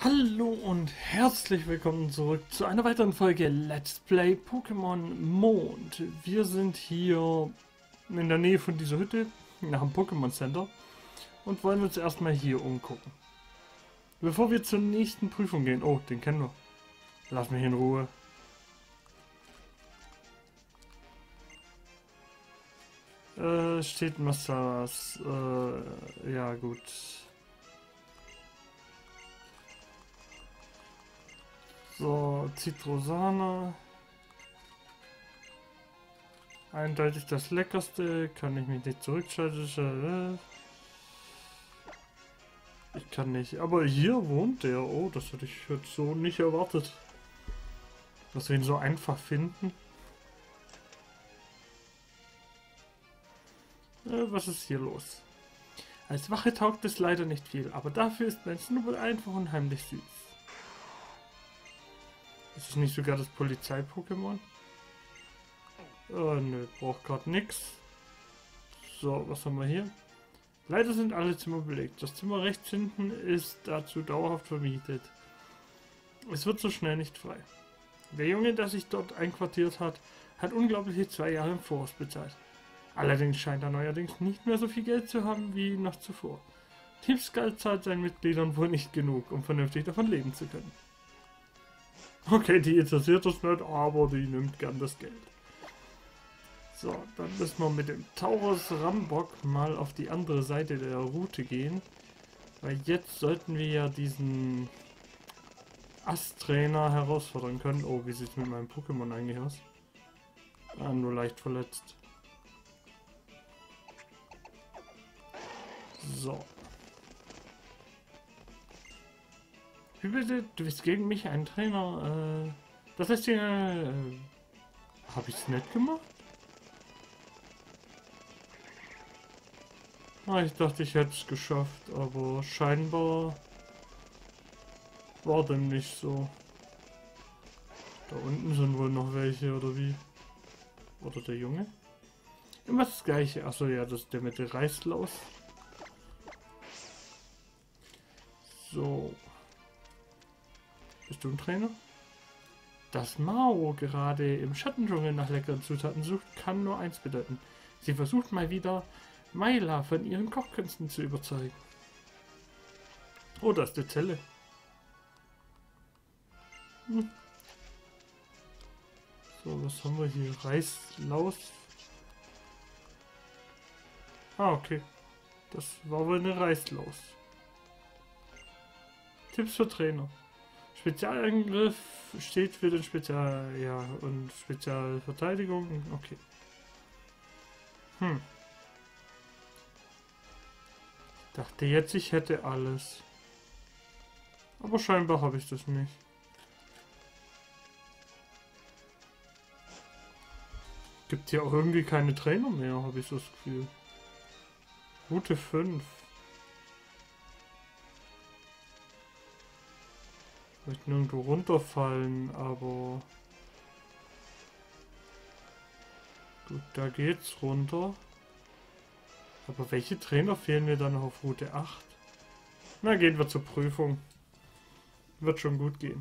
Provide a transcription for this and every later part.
Hallo und herzlich willkommen zurück zu einer weiteren Folge Let's Play Pokémon Mond. Wir sind hier in der Nähe von dieser Hütte, nach dem Pokémon Center, und wollen uns erstmal hier umgucken. Bevor wir zur nächsten Prüfung gehen, oh, den kennen wir. Lass mich in Ruhe. Steht Massas, ja gut. So, Zitrusana. Eindeutig das Leckerste. Kann ich mich nicht zurückschalten. Ich kann nicht. Aber hier wohnt der. Oh, das hätte ich jetzt so nicht erwartet. Dass wir ihn so einfach finden. Was ist hier los? Als Wache taugt es leider nicht viel, aber dafür ist mein Snubbel einfach unheimlich süß. Ist es nicht sogar das Polizei-Pokémon? Nö, braucht gerade nix. So, was haben wir hier? Leider sind alle Zimmer belegt. Das Zimmer rechts hinten ist dazu dauerhaft vermietet. Es wird so schnell nicht frei. Der Junge, der sich dort einquartiert hat, hat unglaubliche 2 Jahre im Voraus bezahlt. Allerdings scheint er neuerdings nicht mehr so viel Geld zu haben wie noch zuvor. Team Skull zahlt seinen Mitgliedern wohl nicht genug, um vernünftig davon leben zu können. Okay, die interessiert das nicht, aber die nimmt gern das Geld. So, dann müssen wir mit dem Taurus Rambock mal auf die andere Seite der Route gehen. Weil jetzt sollten wir ja diesen Ast-Trainer herausfordern können. Oh, wie sieht es mit meinem Pokémon eigentlich aus? Ah, nur leicht verletzt. So. Wie bitte? Du bist gegen mich ein Trainer? Das heißt hier... Habe ich es nicht gemacht? Ah, ich dachte, ich hätte es geschafft, aber scheinbar war dem nicht so. Da unten sind wohl noch welche, oder wie? Oder der Junge? Immer das gleiche. Achso, ja, das ist der mit der Reißlaus. So. Bist du ein Trainer? Dass Mao gerade im Schattendschungel nach leckeren Zutaten sucht, kann nur eins bedeuten. Sie versucht mal wieder, Mayla von ihren Kochkünsten zu überzeugen. Oh, da ist die Zelle. So, was haben wir hier? Reißlaus. Ah, okay. Das war wohl eine Reißlaus. Tipps für Trainer. Spezialangriff steht für den Spezial... Ja, und Spezialverteidigung. Okay. Dachte jetzt, ich hätte alles. Aber scheinbar habe ich das nicht. Gibt hier auch irgendwie keine Trainer mehr, habe ich so das Gefühl. Route 5. Ich möchte nirgendwo runterfallen, aber... Gut, da geht's runter. Aber welche Trainer fehlen mir dann noch auf Route 8? Na, gehen wir zur Prüfung. Wird schon gut gehen.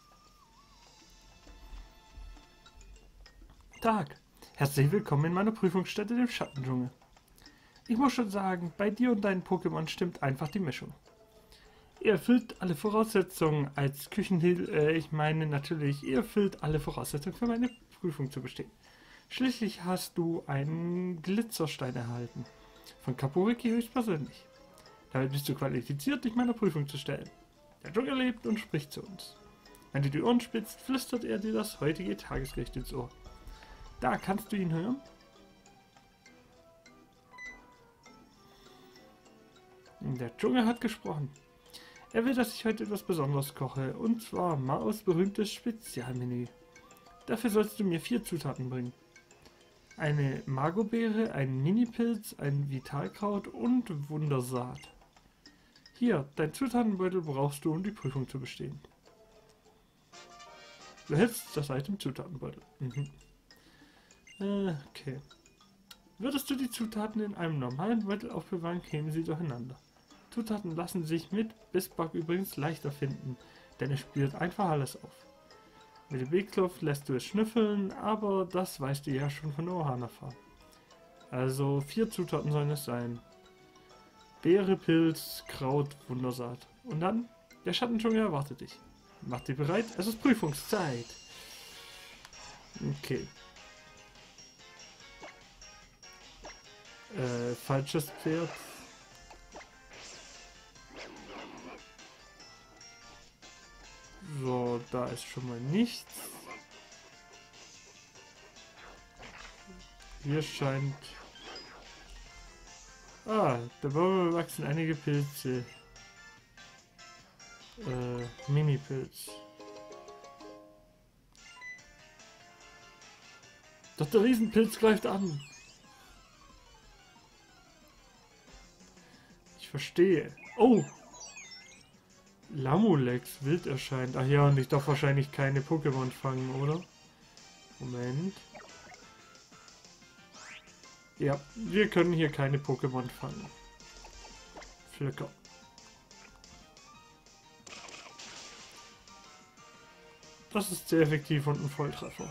Tag. Herzlich willkommen in meiner Prüfungsstätte, dem Schattendschungel. Ich muss schon sagen, bei dir und deinen Pokémon stimmt einfach die Mischung. Ihr erfüllt alle Voraussetzungen als Küchenhilfe, ich meine natürlich, ihr erfüllt alle Voraussetzungen für meine Prüfung zu bestehen. Schließlich hast du einen Glitzerstein erhalten. Von Kapuriki höchstpersönlich. Damit bist du qualifiziert, dich meiner Prüfung zu stellen. Der Dschungel lebt und spricht zu uns. Wenn du die Ohren spitzt, flüstert er dir das heutige Tagesgericht ins Ohr. Da kannst du ihn hören. Der Dschungel hat gesprochen. Er will, dass ich heute etwas Besonderes koche, und zwar Maos berühmtes Spezialmenü. Dafür sollst du mir 4 Zutaten bringen. Eine Magobeere, einen Minipilz, ein Vitalkraut und Wundersaat. Hier, dein Zutatenbeutel brauchst du, um die Prüfung zu bestehen. Du hältst das Item Zutatenbeutel. Okay. Würdest du die Zutaten in einem normalen Beutel aufbewahren, kämen sie durcheinander. Zutaten lassen sich mit Bissbug übrigens leichter finden, denn es spürt einfach alles auf. Mit dem Wegkluft lässt du es schnüffeln, aber das weißt du ja schon von Ohanafa. Also 4 Zutaten sollen es sein. Beere, Pilz, Kraut, Wundersaat. Und dann, der Schattendschungel erwartet dich. Mach dich bereit, es ist Prüfungszeit. Okay. Falsches Pferd. So, da ist schon mal nichts. Hier scheint... Ah, da wachsen einige Pilze. Mini-Pilz. Doch der Riesenpilz greift an. Ich verstehe. Oh! Lamulex wild erscheint. Ach ja, und ich darf wahrscheinlich keine Pokémon fangen, oder? Moment. Ja, wir können hier keine Pokémon fangen. Flöcker. Das ist sehr effektiv und ein Volltreffer.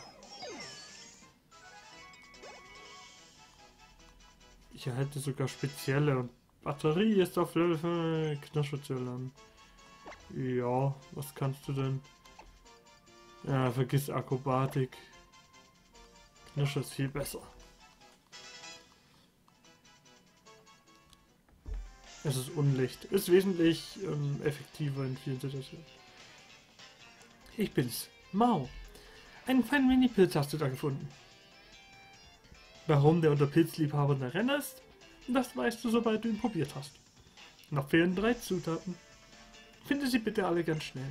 Ich erhalte sogar spezielle und Batterie ist auf Level 5 Knirscherzellen. Ja, was kannst du denn? Ja, vergiss Akrobatik. Knirscher ist viel besser. Es ist Unlicht. Ist wesentlich effektiver in vielen Situationen. Ich bin's. Mau. Einen feinen Mini-Pilz hast du da gefunden. Warum der unter Pilzliebhabern der Renner ist? Das weißt du, sobald du ihn probiert hast. Noch fehlen 3 Zutaten. Finde sie bitte alle ganz schnell.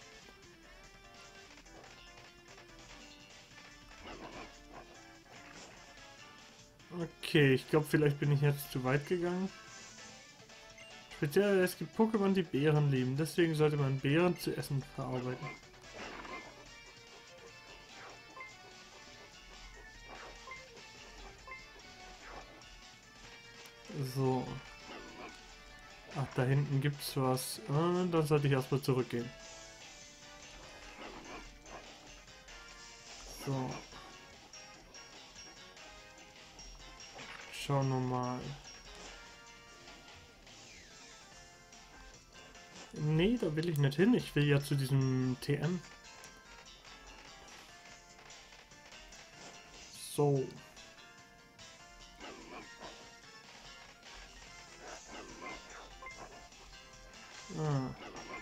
Okay, ich glaube, vielleicht bin ich jetzt zu weit gegangen. Speziell, es gibt Pokémon, die Beeren lieben. Deswegen sollte man Beeren zu essen verarbeiten. So. Ach, da hinten gibt's was. Dann sollte ich erstmal zurückgehen. So. Schauen wir mal. Nee, da will ich nicht hin. Ich will ja zu diesem TM. So. Ah.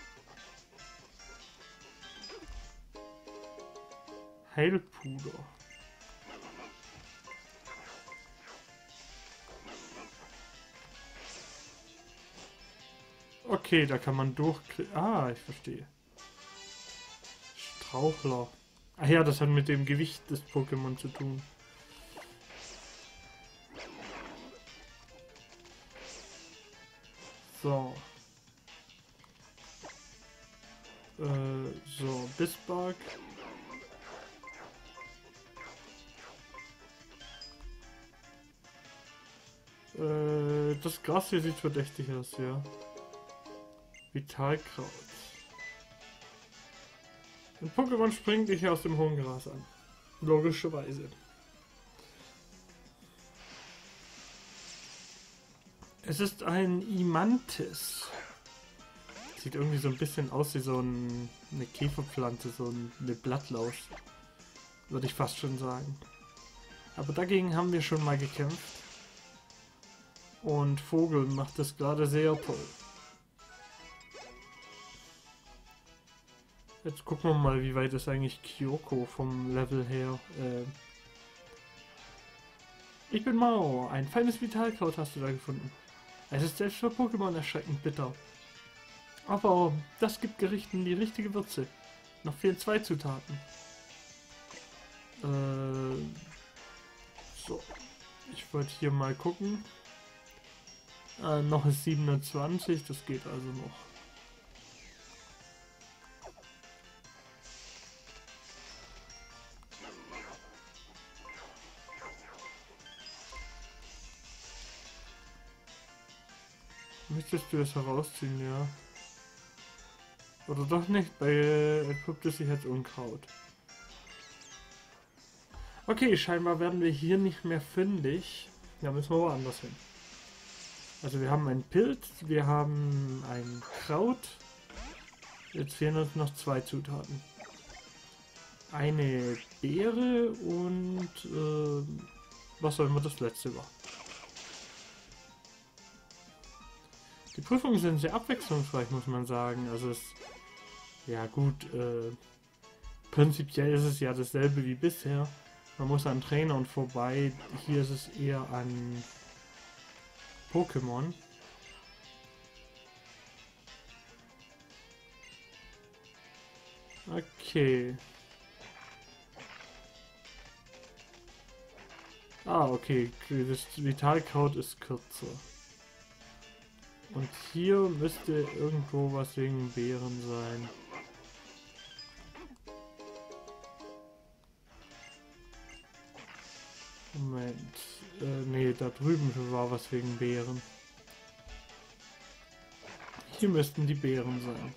Heilpuder. Okay, da kann man durchkriegen. Ah, ich verstehe. Strauchler. Ach ja, das hat mit dem Gewicht des Pokémon zu tun. So. So, Bissbug. Das Gras hier sieht verdächtig aus, ja. Vitalkraut. Ein Pokémon springt dich aus dem hohen Gras an. Logischerweise. Es ist ein Imantis. Sieht irgendwie so ein bisschen aus wie so eine Käferpflanze, so eine Blattlaus. Würde ich fast schon sagen. Aber dagegen haben wir schon mal gekämpft. Und Vogel macht das gerade sehr toll. Jetzt gucken wir mal, wie weit ist eigentlich Kyoko vom Level her. Ich bin Mao. Ein feines Vitalkraut hast du da gefunden. Es ist selbst für Pokémon erschreckend bitter. Aber das gibt Gerichten die richtige Würze. Noch fehlen 2 Zutaten. So. Ich wollte hier mal gucken. Noch ist 27, das geht also noch. müsstest du das herausziehen, ja. Oder doch nicht, bei entpuppt es sich als Unkraut. Okay, scheinbar werden wir hier nicht mehr fündig. Da müssen wir woanders hin. Also wir haben einen Pilz, wir haben ein Kraut. Jetzt fehlen uns noch 2 Zutaten. Eine Beere und was auch immer das letzte war. Die Prüfungen sind sehr abwechslungsreich, muss man sagen. Also es, ja gut, prinzipiell ist es ja dasselbe wie bisher. Man muss an Trainern vorbei. Hier ist es eher an Pokémon. Okay. Ah, okay. Das Vitalkraut ist kürzer. Und hier müsste irgendwo was wegen Beeren sein. Moment. Nee, da drüben war was wegen Beeren. Hier müssten die Beeren sein.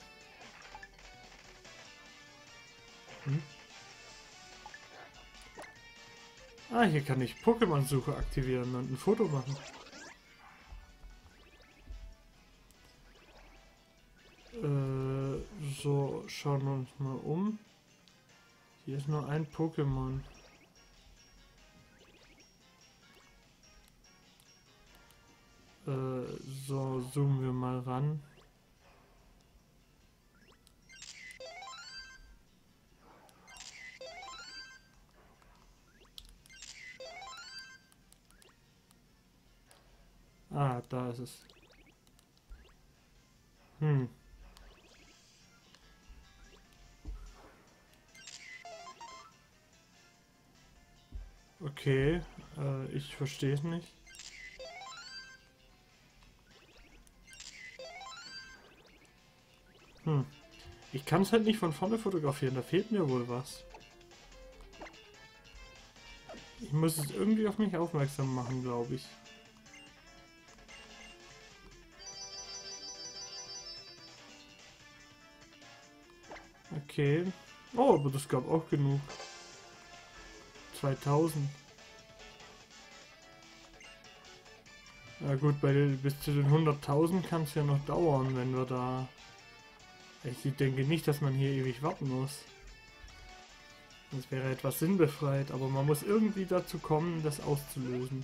Hm? Ah, hier kann ich Pokémon-Suche aktivieren und ein Foto machen. So, schauen wir uns mal um. Hier ist nur ein Pokémon. So, zoomen wir mal ran. Ah, da ist es. Okay, ich verstehe es nicht. Ich kann es halt nicht von vorne fotografieren, da fehlt mir wohl was. Ich muss es irgendwie auf mich aufmerksam machen, glaube ich. Okay. Oh, aber das gab auch genug. 2000. Ja gut, bis zu den 100.000 kann es ja noch dauern, wenn wir da... Ich denke nicht, dass man hier ewig warten muss. Das wäre etwas sinnbefreit, aber man muss irgendwie dazu kommen, das auszulösen.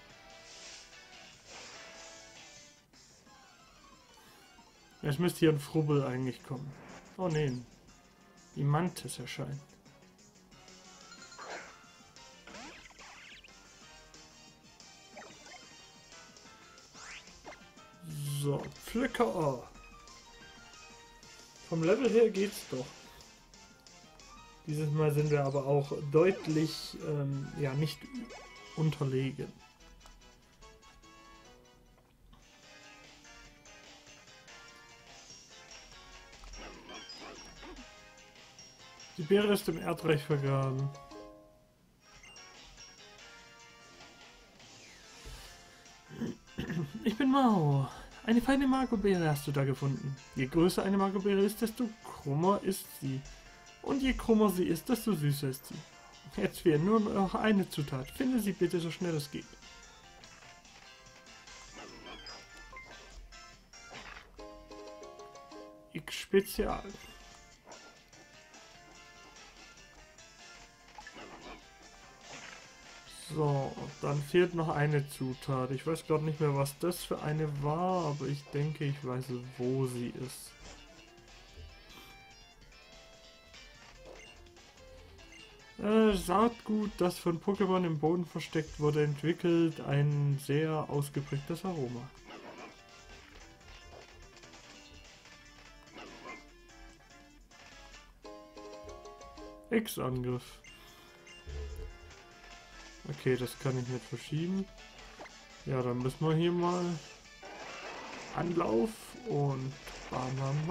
Es müsste hier ein Frubbel eigentlich kommen. Oh nee, die Mantis erscheint. So, Pflücker. Vom Level her geht's doch. Dieses Mal sind wir aber auch deutlich, ja, nicht unterlegen. Die Beere ist im Erdreich vergraben. Ich bin Mao. Eine feine Magobeere hast du da gefunden. Je größer eine Magobeere ist, desto krummer ist sie. Und je krummer sie ist, desto süßer ist sie. Jetzt fehlt nur noch eine Zutat. Finde sie bitte so schnell es geht. X Spezial. So, dann fehlt noch eine Zutat. Ich weiß gerade nicht mehr, was das für eine war, aber ich denke, ich weiß, wo sie ist. Saatgut, das von Pokémon im Boden versteckt wurde, entwickelt ein sehr ausgeprägtes Aroma. X-Angriff. Okay, das kann ich nicht verschieben. Ja, dann müssen wir hier mal Anlauf und bam bam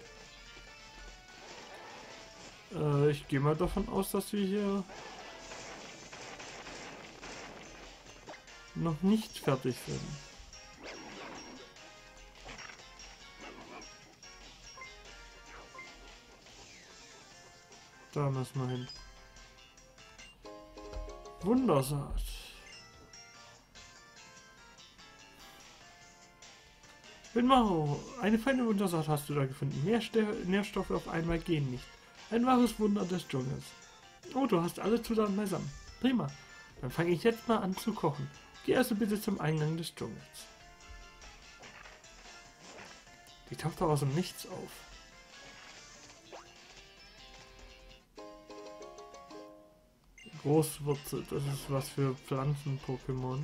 bam. Ich gehe mal davon aus, dass wir hier noch nicht fertig sind. Da müssen wir hin. Wundersaat. Winmaro, eine feine Wundersaat hast du da gefunden. Mehr Nährstoffe auf einmal gehen nicht. Ein wahres Wunder des Dschungels. Oh, du hast alle Zutaten beisammen. Prima. Dann fange ich jetzt mal an zu kochen. Geh also bitte zum Eingang des Dschungels. Die taucht doch aus dem Nichts auf. Großwurzel, das ist was für Pflanzen-Pokémon.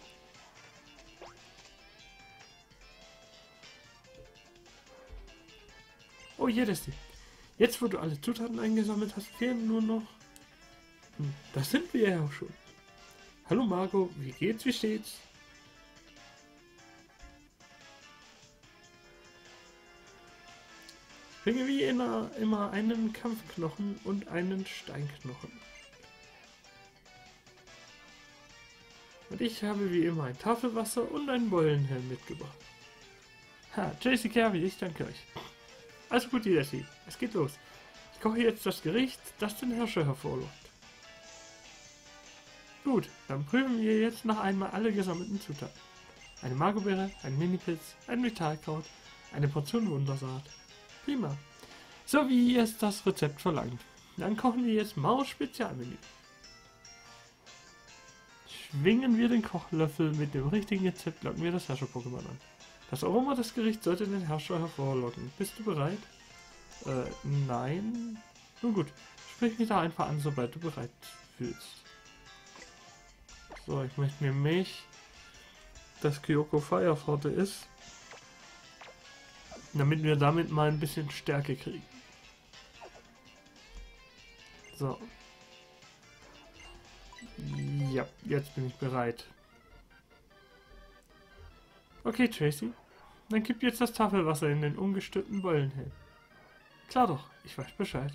Oh, hier ist sie. Jetzt, wo du alle Zutaten eingesammelt hast, fehlen nur noch... das sind wir ja auch schon. Hallo Marco, wie geht's, wie steht's? Ich bringe wie immer einen Kampfknochen und einen Steinknochen. Und ich habe wie immer ein Tafelwasser und einen Beulenhelm mitgebracht. Ha, JC Kirby, ich danke euch. Also gut, Jessie, es geht los. Ich koche jetzt das Gericht, das den Herrscher hervorlockt. Gut, dann prüfen wir jetzt noch einmal alle gesammelten Zutaten. Eine Margobeere, ein Minipilz, ein Vitalkraut, eine Portion Wundersaat. Prima. So wie es das Rezept verlangt. Dann kochen wir jetzt Maus Spezialmenü. Schwingen wir den Kochlöffel mit dem richtigen Rezept, locken wir das Herrscher-Pokémon an. Das Aroma des Gerichts sollte den Herrscher hervorlocken. Bist du bereit? Nein. Nun gut, sprich mich da einfach an, sobald du bereit fühlst. So, ich möchte mir Milch, das Kyoko Firepforte ist, damit wir damit mal ein bisschen Stärke kriegen. So. Ja, jetzt bin ich bereit. Okay, Tracy. Dann gib jetzt das Tafelwasser in den ungestülpten Beulenhelm. Klar doch, ich weiß Bescheid.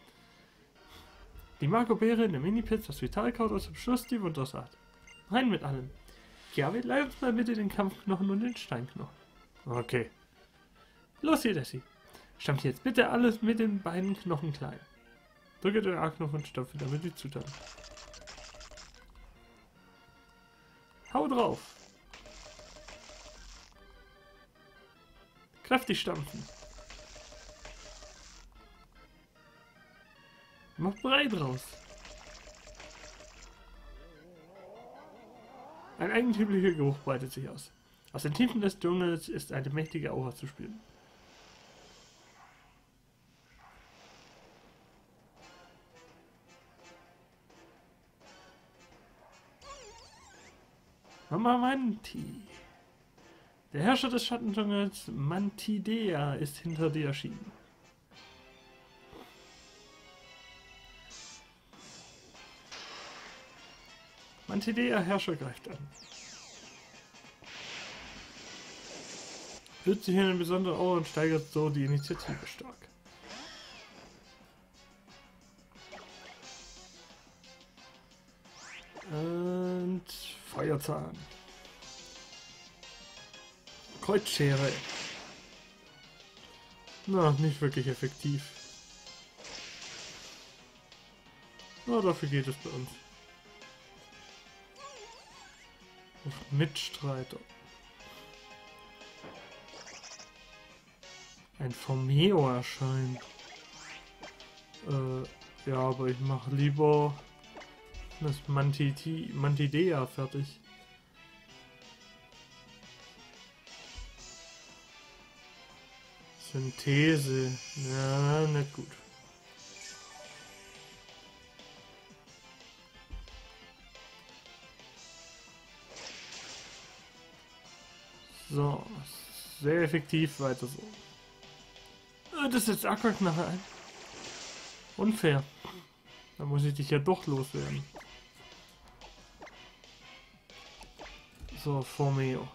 Die Margobeere, der Minipilz, das Vitalkraut und zum Schluss die Wundersaat. Rein mit allem. Gabi, leih uns mal bitte den Kampfknochen und den Steinknochen. Okay. Los hier, Dessi. Stammt jetzt bitte alles mit den beiden Knochen klein. Drücke den A-Knopf und stopfe damit die Zutaten. Hau drauf. Kräftig stampfen. Mach Brei draus. Ein eigentümlicher Geruch breitet sich aus. Aus den Tiefen des Dschungels ist eine mächtige Aura zu spüren. Mama Manti. Der Herrscher des Schattendschungels, Mantidea, ist hinter dir erschienen. Mantidea, Herrscher, greift an. Wird sich eine besondere Aura und steigert so die Initiative stark. Und Feuerzahn. Kreuzschere. Na, nicht wirklich effektiv. Na, dafür geht es bei uns. Mitstreiter. Ein Formeo erscheint. Ja, aber ich mache lieber das Mantidea fertig. Synthese. Ja, nicht gut. So, sehr effektiv, weiter so. Das setzt Aquak nachher ein. Unfair. Da muss ich dich ja doch loswerden. So, Formeo.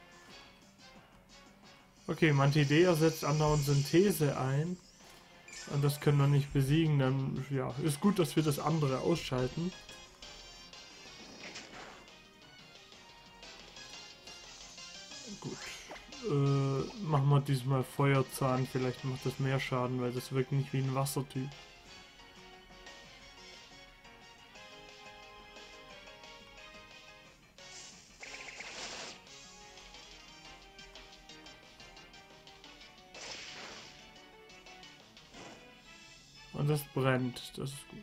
Okay, Mantidea setzt andauernd Synthese ein. Und das können wir nicht besiegen, dann ja, ist gut, dass wir das andere ausschalten. Gut. Machen wir diesmal Feuerzahn, vielleicht macht das mehr Schaden, weil das wirkt nicht wie ein Wassertyp. Und das brennt, das ist gut.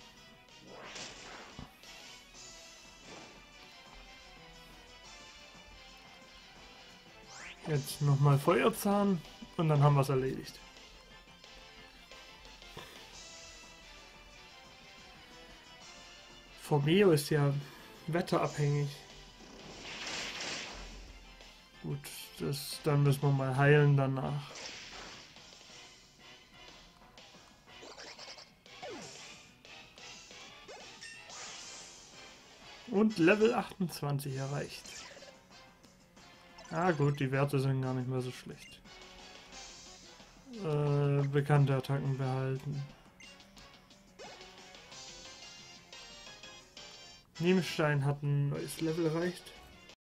Jetzt nochmal Feuerzahn und dann haben wir es erledigt. Formeo ist ja wetterabhängig. Gut, dann müssen wir mal heilen danach. Und Level 28 erreicht. Ah gut, die Werte sind gar nicht mehr so schlecht. Bekannte Attacken behalten. Niemstein hat ein neues Level erreicht.